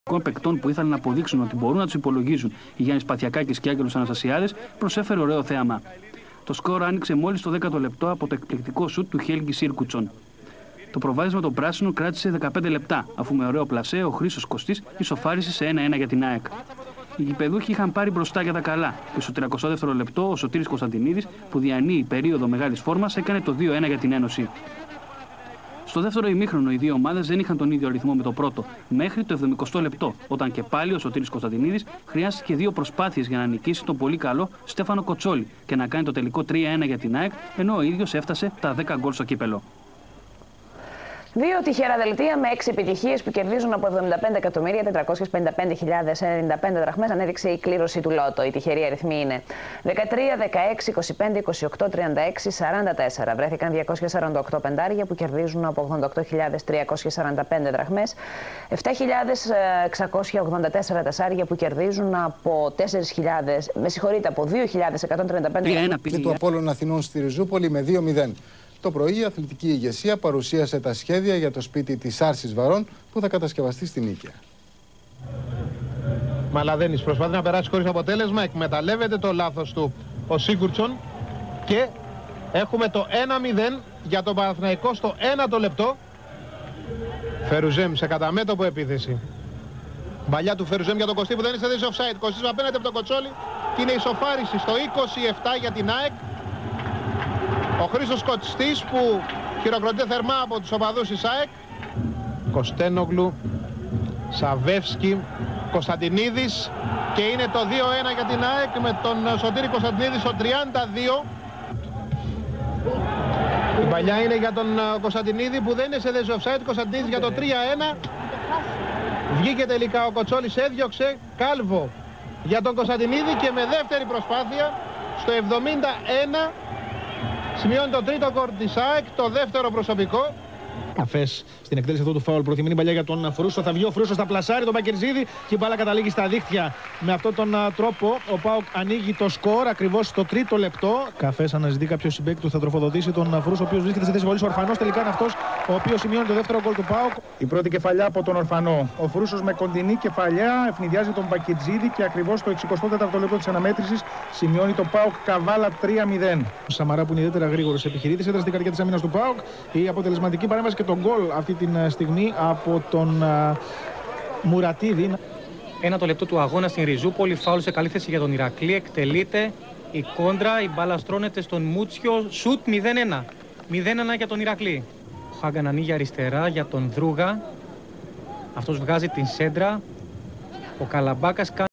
Παικτών που ήθελαν να αποδείξουν ότι μπορούν να τους υπολογίζουν οι Γιάννης Πατιακάκης και Άγγελος Αναστασιάδης, προσέφερε ωραίο θέαμα. Το σκορ άνοιξε μόλις το 10ο λεπτό από το εκπληκτικό σουτ του Χέλγκη Σίρκουτσον. Το προβάδισμα των πράσινων κράτησε 15 λεπτά, αφού με ωραίο πλασέ ο Χρήστος Κωστής ισοφάρισε σε 1-1 για την ΑΕΚ. Οι γηπεδούχοι είχαν πάρει μπροστά για τα καλά και στο 32ο λεπτό ο Σωτήρης Κωνσταντινίδης, που διανύει περίοδο μεγάλης φόρμας, έκανε το 2-1 για την Ένωση. Στο δεύτερο ημίχρονο οι δύο ομάδες δεν είχαν τον ίδιο αριθμό με το πρώτο, μέχρι το 70ο λεπτό, όταν και πάλι ο Σωτήρης Κωνσταντινίδης χρειάστηκε δύο προσπάθειες για να νικήσει τον πολύ καλό Στέφανο Κοτσόλη και να κάνει το τελικό 3-1 για την ΑΕΚ, ενώ ο ίδιος έφτασε τα 10 γκολ στο κύπελο. Δύο τυχερά δελτία με 6 επιτυχίες που κερδίζουν από 75.455.095 δραχμές ανέδειξε η κλήρωση του Λότο. Οι τυχεροί αριθμοί είναι 13, 16, 25, 28, 36, 44. Βρέθηκαν 248 πεντάρια που κερδίζουν από 88.345 δραχμές, 7.684 τεσσάρια που κερδίζουν από 2.135. Και το Απόλλων Αθηνών στη Ριζούπολη με 2-0. Το πρωί η αθλητική ηγεσία παρουσίασε τα σχέδια για το σπίτι της Άρσης Βαρών που θα κατασκευαστεί στην Νίκαια. Μαλαδένης προσπαθεί να περάσει χωρίς αποτέλεσμα, εκμεταλλεύεται το λάθος του ο Σίγκουρτσον και έχουμε το 1-0 για τον Παναθηναϊκό στο 1ο λεπτό. Φερουζέμ σε καταμέτωπο επίθεση. Μπαλιά του Φερουζέμ για τον Κωστή που δεν είναι σε θέση offside. Κωστής απέναντι από τον Κοτσόλη και είναι ισοφάριση στο 27 για την ΑΕΚ. Ο Χρήστος Κωστής που χειροκροτεί θερμά από τους οπαδούς της ΑΕΚ. Κωστένογλου, Σαβεύσκι, Κωνσταντινίδης και είναι το 2-1 για την ΑΕΚ με τον Σωτήρη Κωνσταντινίδη στο 32. Η παλιά είναι για τον Κωνσταντινίδη που δεν είναι σε θέση offside. Κωνσταντινίδης για το 3-1. Βγήκε τελικά ο Κοτσόλης, έδιωξε Κάλβο για τον Κωνσταντινίδη και με δεύτερη προσπάθεια στο 71 σημειώνει το τρίτο γκολ της ΑΕΚ, το δεύτερο προσωπικό. Καφές στην εκτέλεση αυτού του φάουλ. Προτιμήνει παλιά για τον Φρούσο. Θα βγει ο Φρούσος, θα πλασάρει τον Μπακερζίδη και η μπάλα καταλήγει στα δίχτυα. Με αυτόν τον τρόπο ο ΠΑΟΚ ανοίγει το σκορ ακριβώς στο τρίτο λεπτό. Καφές αναζητεί κάποιο συμπαίκτη του, θα τροφοδοτήσει τον Φρούσο, ο οποίος βρίσκεται σε θέση βολής. Ο Ορφανός τελικά είναι αυτός ο οποίος σημειώνει το δεύτερο γκολ του ΠΑΟΚ. Η πρώτη κεφαλιά από τον Ορφανό. Ο Φρούσος με κοντινή κεφαλιά ευνηδιάζει τον Μπακερζίδη και ακριβώς στο 64ο λεπτό της αναμέτρησης σημειώνει το ΠΑΟΚ καβάλα 3-0. Ο Σαμαρά που είναι ιδιαίτερα γρήγορος επιχειρήτης έδρασε στην καρδιά της άμυνας του ΠΑΟΚ. Η αποτελεσματική παρέμβαση και τον γκολ αυτή τη στιγμή από τον Μουρατίδη. Ένα το λεπτό του αγώνα στην Ριζούπολη, φάουλ σε καλή θέση για τον Ηρακλή, εκτελείται η κόντρα, η μπάλα στρώνεται στον Μούτσιο, σουτ 0-1. 0-1 για τον Ηρακλή. Ο Χάγκαν ανοίγει αριστερά για τον Δρούγα, αυτός βγάζει την σέντρα, ο Καλαμπάκας